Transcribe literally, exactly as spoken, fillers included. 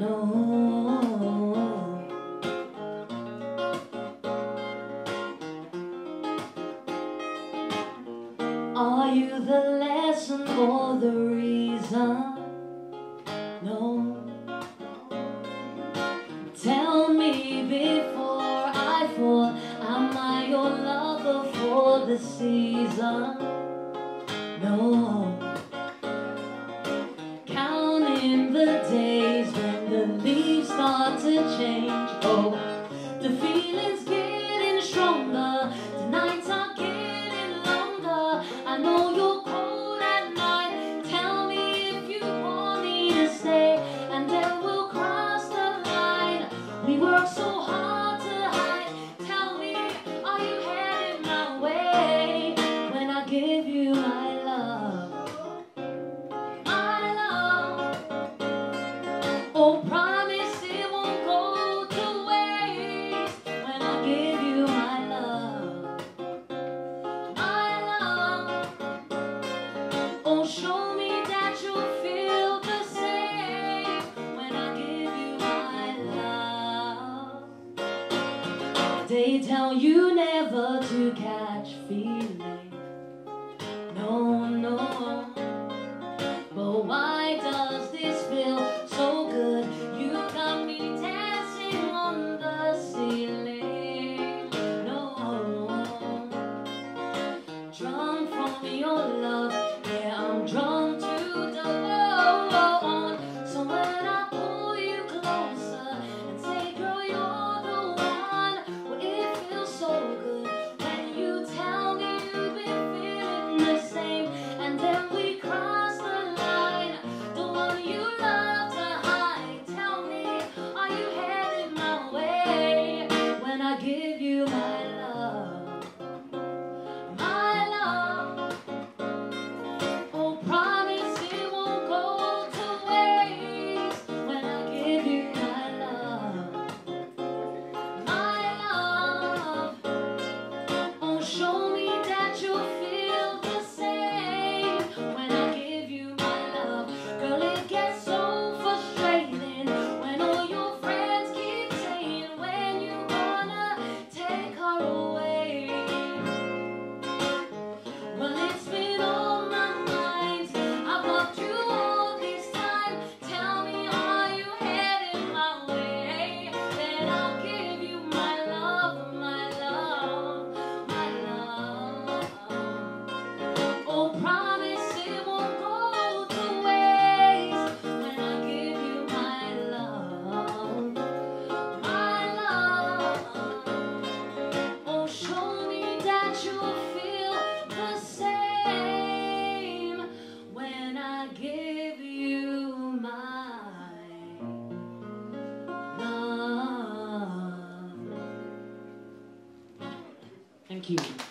Are you the lesson or the reason? No. Tell me before I fall, am I your lover for the season? No. Counting the days when the leaves start to change. Oh, the feeling's getting stronger, the nights are getting longer. I know you're cold at night. Tell me if you want me to stay, and then we'll cross the line. We work so hard to hide. Tell me, are you heading my way when I give you my love? My love. Oh, promise it won't go to waste when I give you my love. My love. Oh, show me that you feel the same when I give you my love. They tell you never to catch feeling. No, no. But why does this feel so good? You got me dancing on the ceiling. No. Drunk from your love, yeah, I'm drunk to the bone. So when I pull you closer and say, girl, you're the one, well, it feels so good when you tell me you've been feeling the same, and then we cross the line, the one you love to hide. Tell me, are you headed my way when I give you my love? My love. Oh, promise it won't go to waste when I give you my love. My love. Oh, show me that you feel the same when I give you my love. Girl, it gets so frustrating when all your friends keep saying, when you gonna take her away? Well, it's been on my mind. I've loved you all this time. Tell me, are you headed my way? Then I'll give you my love, my love, my love. Oh, promise it won't go to waste when I give you my love, my love. Oh, show me that you feel the same when I give you my love. Thank you.